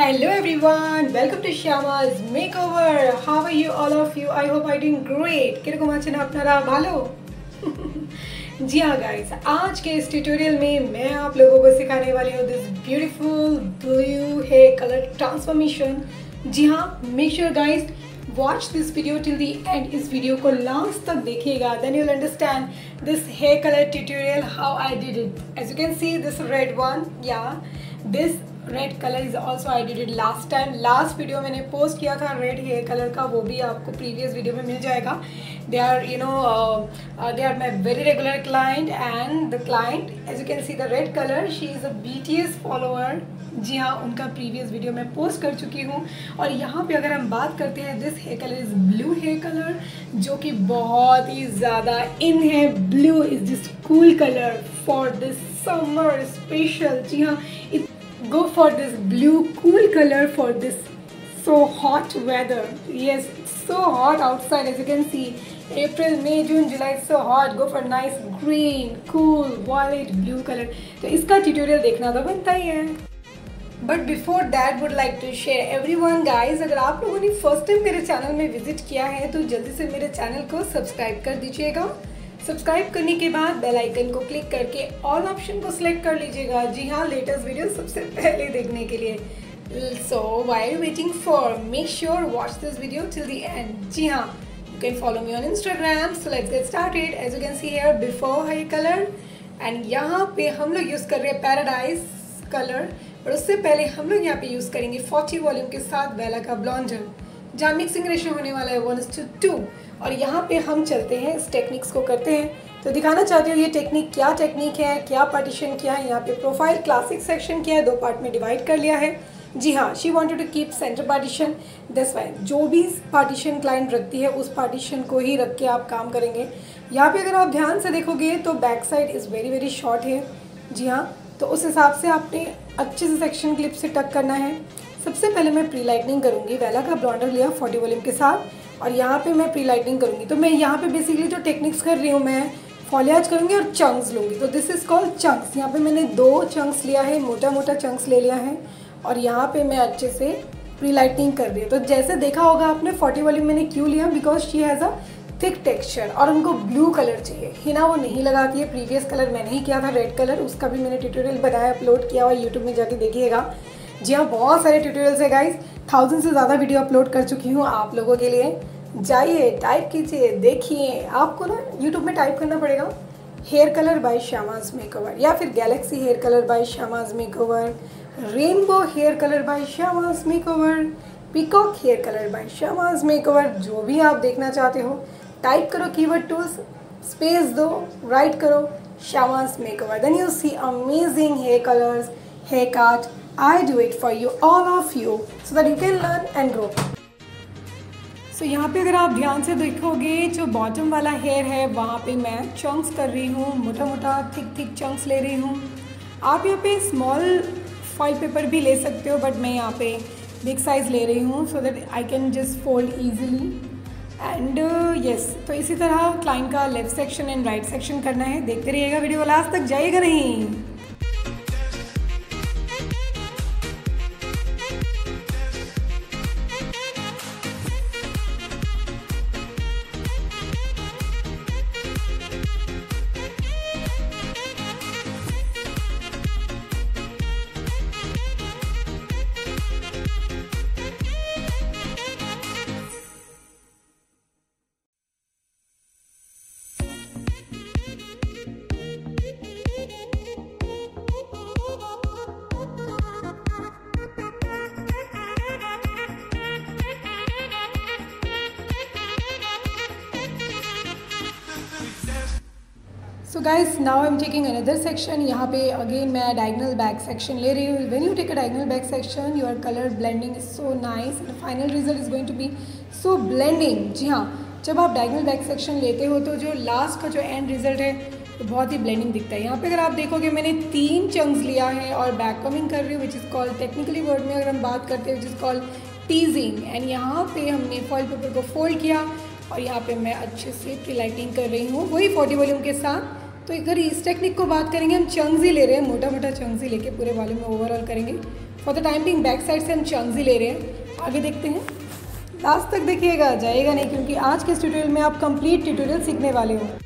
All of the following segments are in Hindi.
Hello everyone, welcome to Shyama's Makeover. How are you all of you? I hope I'm doing great. किरको Machna अपना भालो? जी हाँ गाइस, आज के इस ट्यूटोरियल में मैं आप लोगों को सिखाने वाली हूँ this beautiful blue hair colour transformation. जी हाँ, make sure guys watch this video till the end. इस वीडियो को लास्ट तक देखिएगा, then you will understand this hair colour tutorial how I did it. As you can see this red one, या this red colour is also I did it last time. Last video मैंने पोस्ट किया था रेड हेयर कलर का, वो भी आपको प्रीवियस वीडियो में मिल जाएगा. They are they are my very regular client, and the client, as you can see the red color, she is a BTS follower. जी हाँ, उनका प्रीवियस वीडियो मैं पोस्ट कर चुकी हूँ. और यहाँ पे अगर हम बात करते हैं, this hair colour is blue hair colour, जो कि बहुत ही ज़्यादा इन है. Blue is this cool colour for this summer special. जी हाँ, go for this blue cool color for this so hot weather. Yes, it's so hot outside, as you can see. April, May, June, July, it's so hot. Go for nice green, cool, violet, blue color. तो इसका ट्यूटोरियल देखना तो बनता ही है. But before that would like to share everyone guys, अगर आप लोगों ने फर्स्ट टाइम मेरे चैनल में विजिट किया है तो जल्दी से मेरे चैनल को सब्सक्राइब कर दीजिएगा. सब्सक्राइब करने के बाद बेल आइकन को क्लिक करके ऑल ऑप्शन को सिलेक्ट कर लीजिएगा. जी हाँ, लेटेस्ट वीडियो सबसे पहले देखने के लिए. So why are waiting for, make sure watch this video till the end. जी हाँ, you can follow me on Instagram. So let's get started. As you can see hair before hair colour, and यहाँ पे हम लोग यूज़ कर रहे हैं पैराडाइज कलर. और उससे पहले हम लोग यहाँ पे यूज़ करेंगे 40 वॉल्यूम के साथ बेला का ब्लॉन्जर, जहाँ मिक्सिंग रेशियो होने वाला है 1:2. और यहाँ पे हम चलते हैं, इस टेक्निक्स को करते हैं. तो दिखाना चाहती हूँ ये टेक्निक क्या टेक्निक है, क्या पार्टीशन किया है. यहाँ पे प्रोफाइल क्लासिक सेक्शन किया है, 2 पार्ट में डिवाइड कर लिया है. जी हाँ, she wanted to keep centre partition, that's why जो भी पार्टीशन क्लाइंट रखती है उस पार्टीशन को ही रख के आप काम करेंगे. यहाँ पे अगर आप ध्यान से देखोगे तो back side is very very short है. जी हाँ, तो उस हिसाब से आपने अच्छे से सेक्शन क्लिप से टक करना है. सबसे पहले मैं प्री लाइटनिंग करूँगी. वेला का ब्लॉन्डर लिया 40 वॉल्यूम के साथ, और यहाँ पे मैं प्री लाइटनिंग करूँगी. तो मैं यहाँ पे बेसिकली जो टेक्निक्स कर रही हूँ, मैं फॉलियाज करूँगी और चंक्स लूँगी. तो दिस इज़ कॉल्ड चंक्स. यहाँ पे मैंने 2 चंक्स लिया है, मोटा मोटा चंक्स ले लिया है, और यहाँ पे मैं अच्छे से प्री लाइटनिंग कर रही हूँ. तो जैसे देखा होगा आपने 40 वॉल्यूम मैंने क्यों लिया, because she has a thick texture, और उनको ब्लू कलर चाहिए. हिना वो नहीं लगाती है. प्रीवियस कलर मैंने ही किया था रेड कलर, उसका भी मैंने ट्यूटोरियल बनाया, अपलोड किया हुआ, यूट्यूब में जाके देखिएगा. जी हाँ, बहुत सारे ट्यूटोरियल्स है गाइस, 1000 से ज़्यादा वीडियो अपलोड कर चुकी हूँ आप लोगों के लिए. जाइए, टाइप कीजिए, देखिए. आपको ना यूट्यूब में टाइप करना पड़ेगा hair colour by Shyama's makeover, या फिर galaxy hair colour by Shyama's makeover, rainbow hair colour by Shyama's makeover, peacock hair colour by Shyama's makeover. जो भी आप देखना चाहते हो टाइप करो कीवर्ड टूल्स, स्पेस दो, राइट करो Shyama's makeover, then you see amazing hair colours, hair cut. I do it for you, all of you, so that you can learn and grow. So यहाँ पे अगर आप ध्यान से देखोगे, जो बॉटम वाला हेयर है वहाँ पे मैं चंक्स कर रही हूँ, मोटा मोटा थिक थिक चंक्स ले रही हूँ. आप यहाँ पे स्मॉल फॉइल पेपर भी ले सकते हो, बट मैं यहाँ पे बिग साइज़ ले रही हूँ so that I can just fold easily. And yes, तो इसी तरह क्लाइंट का left section and right section करना है. देखते रहिएगा, वीडियो लास्ट तक जाइएगा नहीं. So guys, now I am taking another section. यहाँ पे अगेन मैं डायगनल बैक सेक्शन ले रही हूँ. When you take a diagonal back section, your colour blending is so nice and final result is going to be so blending. जी हाँ, जब आप डायगनल बैक सेक्शन लेते हो तो जो लास्ट का जो एंड रिजल्ट है तो बहुत ही ब्लेंडिंग दिखता है. यहाँ पे अगर आप देखोगे मैंने 3 चंक्स लिया है और बैक कमिंग कर रही हूँ, which is called technically word में अगर हम बात करते हैं which is called teasing. And यहाँ पे हमने फॉइल पेपर को फोल्ड किया और यहाँ पे मैं अच्छे से प्री लाइटिंग कर रही हूँ, वही 40 वॉल्यूम के साथ. तो अगर इस टेक्निक को बात करेंगे, हम चंक्स ही ले रहे हैं, मोटा मोटा चंक्स ही लेके पूरे वॉल्यूम में ओवरऑल करेंगे. For the time being back side से हम चंक्स ही ले रहे हैं। आगे देखते हैं, लास्ट तक देखिएगा, जाएगा नहीं, क्योंकि आज के इस ट्यूटोरियल में आप कंप्लीट ट्यूटोरियल सीखने वाले हो।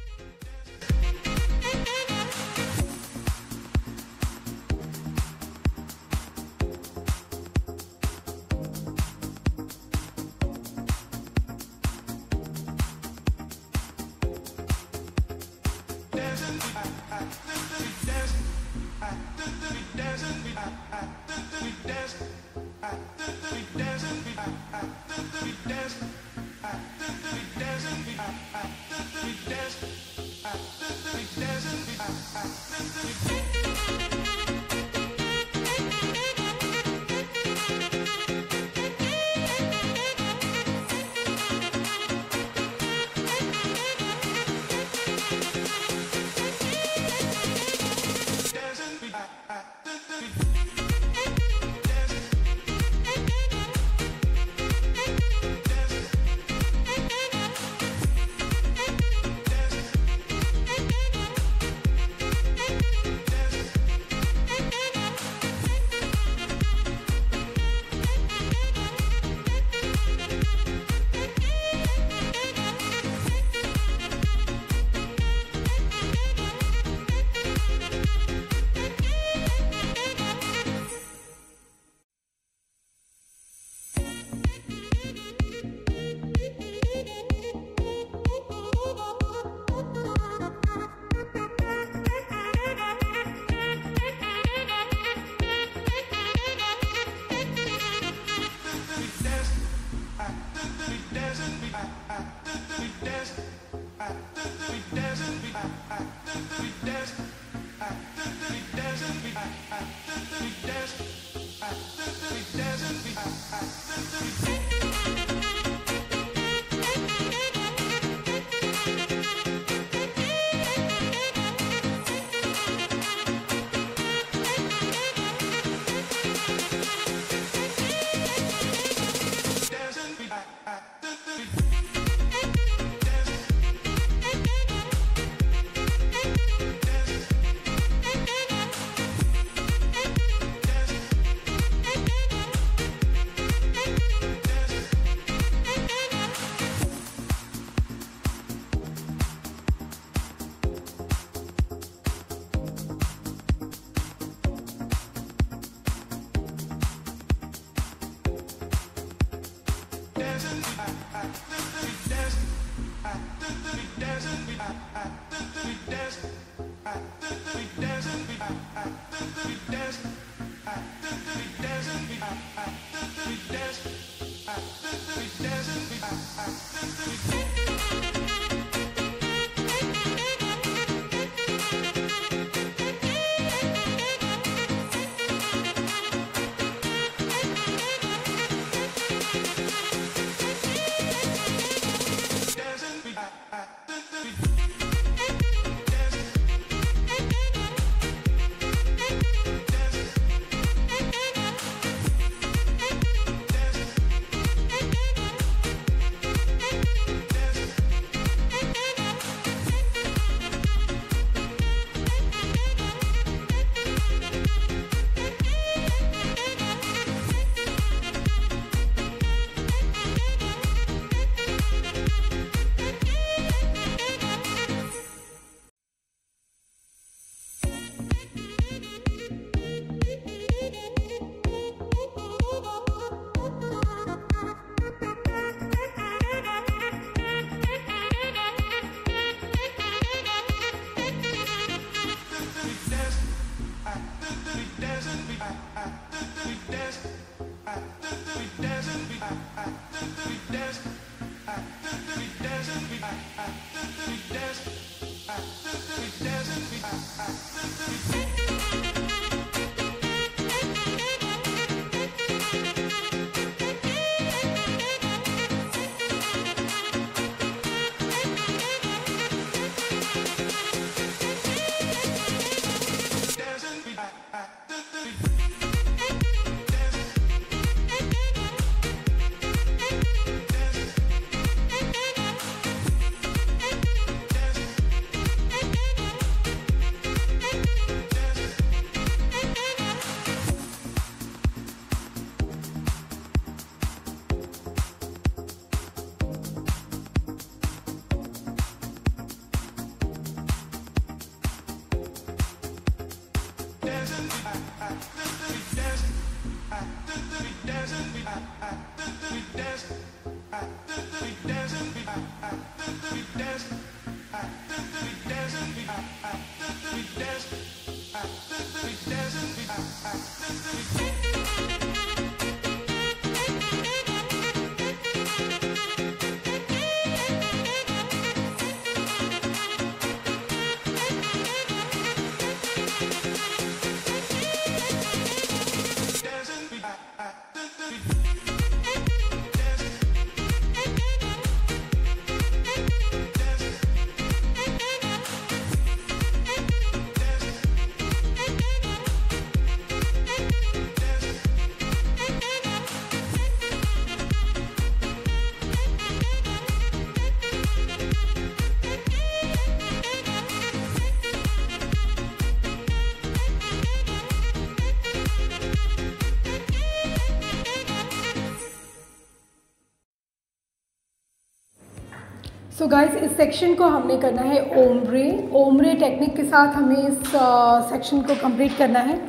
सो गाइस, इस सेक्शन को हमने करना है ओम्ब्रे टेक्निक के साथ हमें इस सेक्शन को कंप्लीट करना है।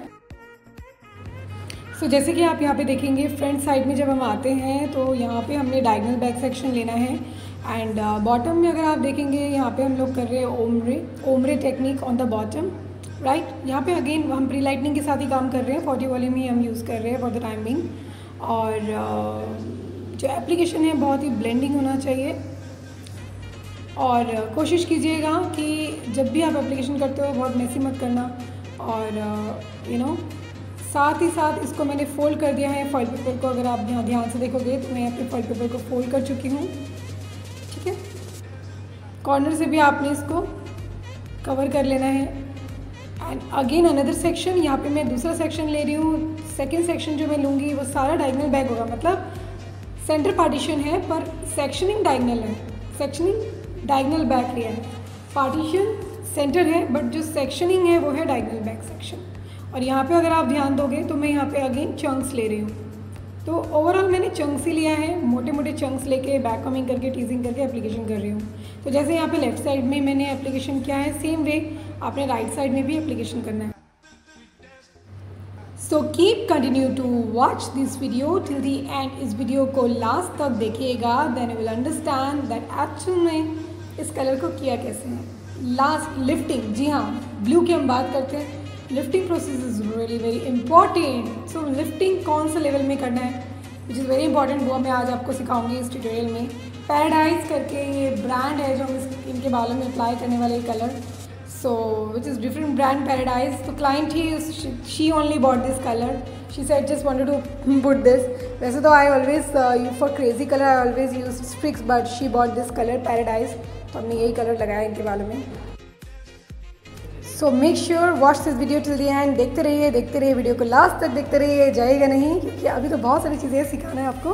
सो जैसे कि आप यहाँ पे देखेंगे, फ्रंट साइड में जब हम आते हैं तो यहाँ पे हमने डायगोनल बैक सेक्शन लेना है एंड बॉटम में अगर आप देखेंगे यहाँ पे हम लोग कर रहे हैं ombre technique on the bottom, right. यहाँ पे अगेन हम प्री लाइटनिंग के साथ ही काम कर रहे हैं, 40 वॉल्यूम ही हम यूज़ कर रहे हैं फॉर द टाइम बिंग। और जो एप्लीकेशन है बहुत ही ब्लेंडिंग होना चाहिए और कोशिश कीजिएगा कि जब भी आप एप्लीकेशन करते हो बहुत मेसी मत करना। और साथ ही साथ इसको मैंने फ़ोल्ड कर दिया है फॉइल पेपर को। अगर आप यहाँ ध्यान से देखोगे तो मैं यहाँ पे फॉइल पेपर को फ़ोल्ड कर चुकी हूँ, ठीक है। कॉर्नर से भी आपने इसको कवर कर लेना है। एंड अगेन अनदर सेक्शन, यहाँ पे मैं दूसरा सेक्शन ले रही हूँ। सेकेंड सेक्शन जो मैं लूँगी वो सारा डायगोनल बैक होगा, मतलब सेंटर पार्टीशन है पर सेक्शनिंग डायगोनल है, सेक्शनिंग डायगोनल बैक लिया है। पार्टीशन सेंटर है बट जो सेक्शनिंग है वो है डायगोनल बैक सेक्शन। और यहाँ पे अगर आप ध्यान दोगे तो मैं यहाँ पे अगेन चंक्स ले रही हूँ। तो ओवरऑल मैंने चंक्स ही लिया है, मोटे मोटे चंक्स लेके बैक कमिंग करके टीजिंग करके एप्लीकेशन कर रही हूँ। तो जैसे यहाँ पे लेफ्ट साइड में मैंने एप्लीकेशन किया है, सेम वे आपने राइट साइड में भी एप्लीकेशन करना है। So keep continue to watch this video till the end. इस वीडियो को लास्ट तक देखिएगा, then you will understand that actual में इस कलर को किया कैसे है। लास्ट लिफ्टिंग, जी हाँ, ब्लू की हम बात करते हैं। Lifting process is really very important. So lifting कौन सा लेवल में करना है विच इज़ वेरी इंपॉर्टेंट, वो मैं आज आपको सिखाऊंगी इस ट्यूटोरियल में। पैराडाइज करके ये ब्रांड है जो हम इनके बालों में अप्लाई करने वाले colour, so which is different brand Paradise. The client she only bought this color. She said just wanted to put this. वैसे तो I always for crazy color I always use Strix, but she bought this color Paradise. तो हमने यही कलर लगाया इनके बालों में। So make sure watch this video till the end. देखते रहिए वीडियो को लास्ट तक देखते रहिए, जाइएगा नहीं क्योंकि अभी तो बहुत सारी चीज़ें सिखाना है आपको।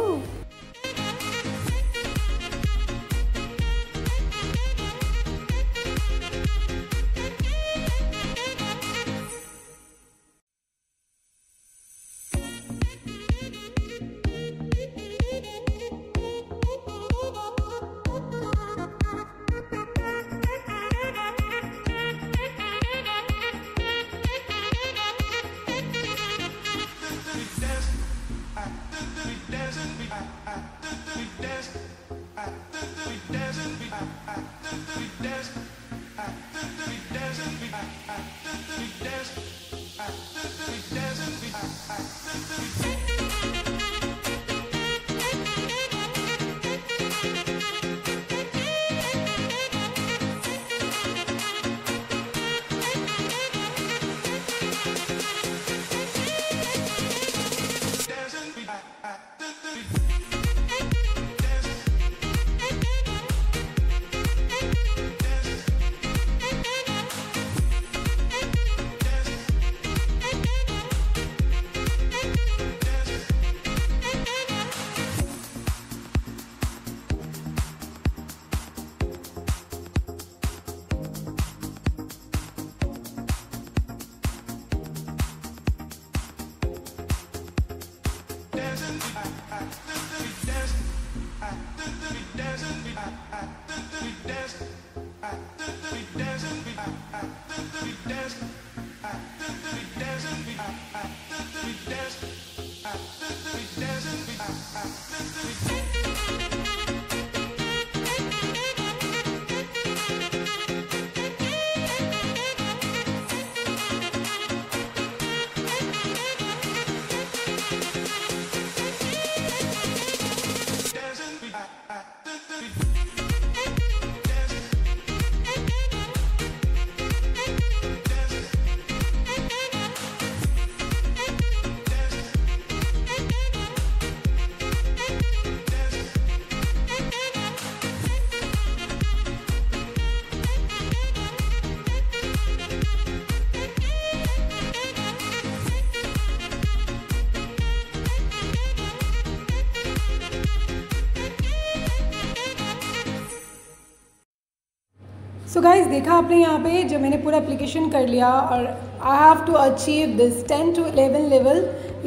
सो गाइज देखा आपने यहाँ पे जब मैंने पूरा एप्लीकेशन कर लिया और I have to achieve this 10 to 11 level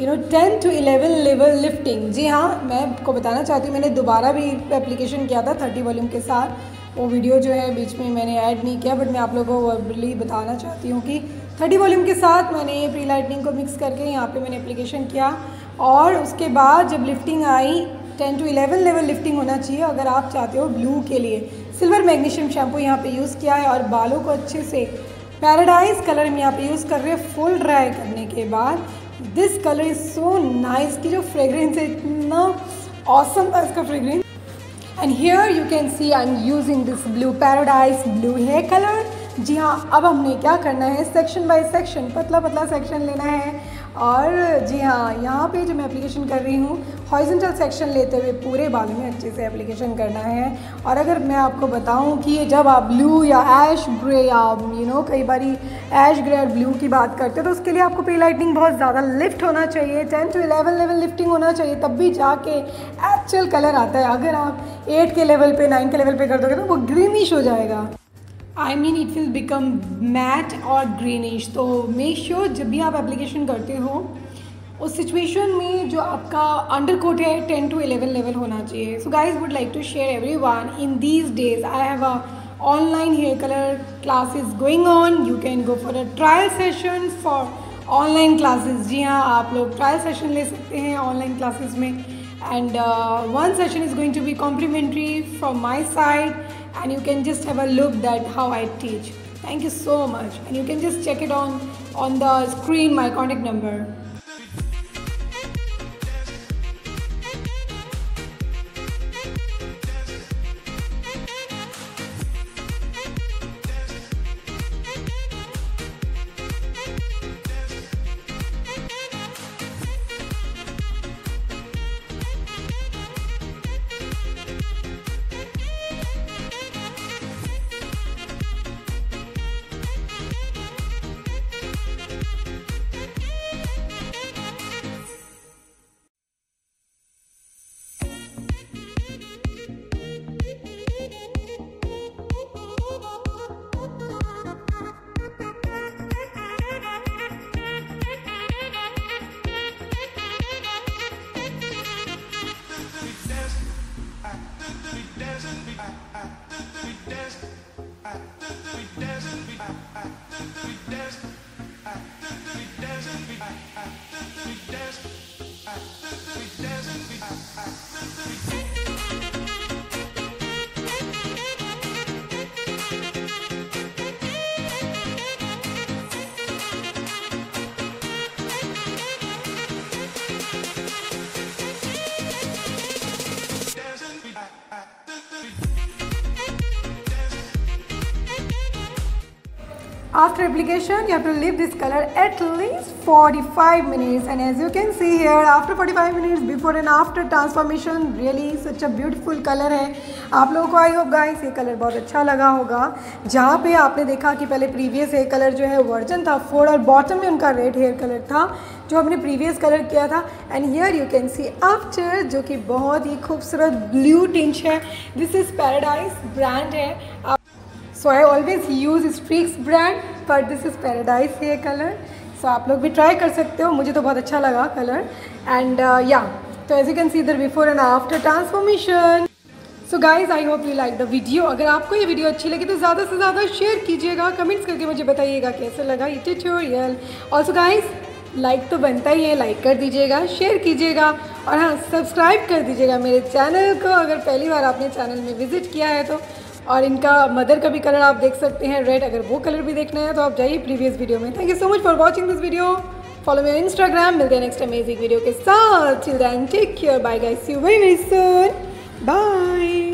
10 to 11 level lifting. जी हाँ, मैं आपको बताना चाहती हूँ, मैंने दोबारा भी एप्लीकेशन किया था 30 वॉल्यूम के साथ। वो वीडियो जो है बीच में मैंने ऐड नहीं किया, बट मैं आप लोगों को वर्बली बताना चाहती हूँ कि 30 वॉल्यूम के साथ मैंने प्री लाइटनिंग को मिक्स करके यहाँ पे मैंने एप्लीकेशन किया। और उसके बाद जब लिफ्टिंग आई 10 to 11 लेवल लिफ्टिंग होना चाहिए अगर आप चाहते हो ब्लू के लिए। सिल्वर मैग्नीशियम शैम्पू यहाँ पे यूज़ किया है और बालों को अच्छे से पैराडाइज कलर में यहाँ पे यूज़ कर रहे हैं। फुल ड्राई करने के बाद this colour is so nice की जो फ्रेग्रेंस है इतना ऑसम था इसका fragrance. And here you can see I am using this blue paradise blue hair colour. जी हाँ, अब हमने क्या करना है, सेक्शन बाय सेक्शन पतला पतला सेक्शन लेना है। और जी हाँ, यहाँ पे जो मैं एप्लीकेशन कर रही हूँ हॉरिजॉन्टल सेक्शन लेते हुए पूरे बालों में अच्छे से एप्लीकेशन करना है। और अगर मैं आपको बताऊँ कि जब आप ब्लू या ऐश ग्रे या कई बारी ऐश ग्रे और ब्लू की बात करते हैं तो उसके लिए आपको प्री लाइटनिंग बहुत ज़्यादा लिफ्ट होना चाहिए, 10 to 11 लेवल लिफ्टिंग होना चाहिए, तब भी जाके एक्चुअल कलर आता है। अगर आप 8 के लेवल पे 9 के लेवल पे कर दोगे तो वो ग्रीनिश हो जाएगा, I mean it will become matte और ग्रीनिश। तो मेक श्योर जब भी आप एप्लीकेशन करते हो उस सिचुएशन में जो आपका अंडर कोट है 10 to 11 लेवल होना चाहिए। So guys would like to share everyone in these days I have a online hair colour classes going on. You can go for a trial session for online classes. जी हाँ, आप लोग ट्रायल सेशन ले सकते हैं ऑनलाइन क्लासेस में। And one session is going to be complimentary from my side, and you can just have a look that how I teach. Thank you so much, and you can just check it on the screen my contact number. After application, you have to leave this color at least 45 minutes, and as you can see here, after 45 minutes, before and after transformation, really such a beautiful color है। आप लोगों को आई होप गाइस ये कलर बहुत अच्छा लगा होगा। जहाँ पे आपने देखा कि पहले प्रीवियस हेयर कलर जो है वर्जन था 4 और बॉटम में उनका रेड हेयर कलर था जो हमने प्रीवियस कलर किया था। And here you can see after, जो कि बहुत ही खूबसूरत ब्लू टिंच है। दिस इज़ पैराडाइज ब्रांड है। So I always use streaks brand, but this is paradise hair colour. सो आप लोग भी ट्राई कर सकते हो, मुझे तो बहुत अच्छा लगा कलर। एंड या तो as you can see the before and after transformation. So guys I hope you like the video. अगर आपको ये वीडियो अच्छी लगी तो ज़्यादा से ज़्यादा शेयर कीजिएगा, कमेंट्स करके मुझे बताइएगा कैसे लगा ये ट्यूटोरियल। ऑल्सो गाइज लाइक तो बनता ही है, लाइक कर दीजिएगा, शेयर कीजिएगा और हाँ सब्सक्राइब कर दीजिएगा मेरे चैनल को अगर पहली बार आपने चैनल में विजिट किया है तो। और इनका मदर का भी कलर आप देख सकते हैं रेड, अगर वो कलर भी देखना है तो आप जाइए प्रीवियस वीडियो में। Thank you so much for watching this video. Follow me on Instagram. मिलते हैं नेक्स्ट अमेजिंग वीडियो के साथ। Till then take care, bye guys, see you very very soon, bye.